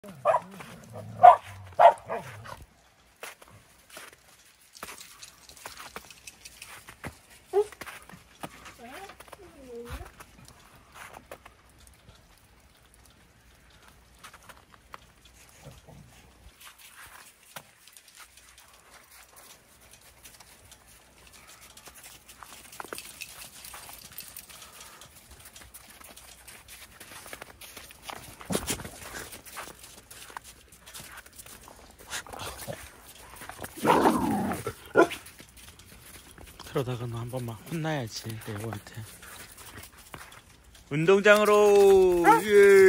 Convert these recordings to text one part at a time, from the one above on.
그러다가 너 한 번만 혼나야지 레오한테. 운동장으로. 예.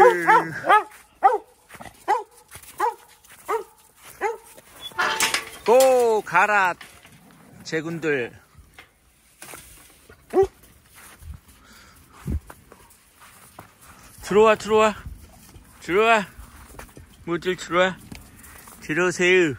고 가라 제군들. 들어와 들어와 들어와. 모두 들어와. 들어오세요.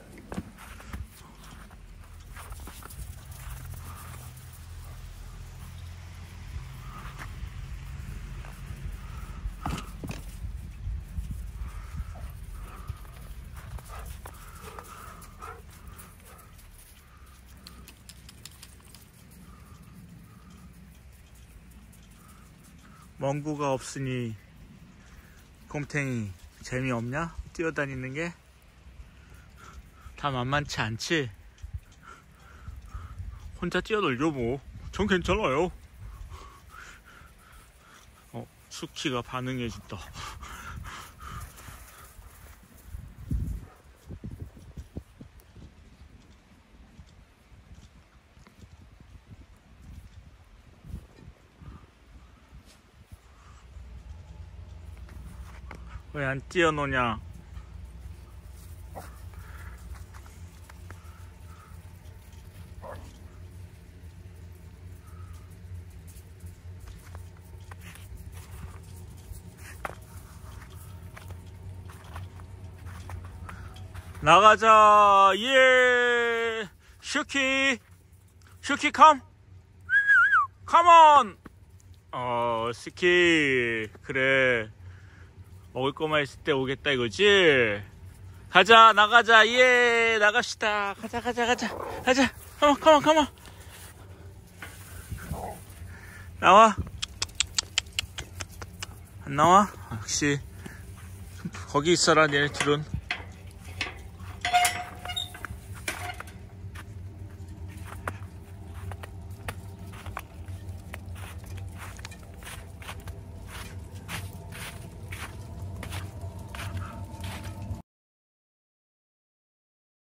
멍구가 없으니 곰탱이 재미없냐? 뛰어다니는 게 다 만만치 않지? 혼자 뛰어놀죠 뭐. 전 괜찮아요. 수키가 반응해준다. 왜 안 뛰어노냐? 나가자. 예. 슈키 컴. 컴온. 스키. 그래. 먹을 거만 있을 때 오겠다 이거지? 가자, 나가자. 예, 나갑시다. 가자. 컴온. 나와. 안 나와? 역시 거기 있어라. 얘네 둘은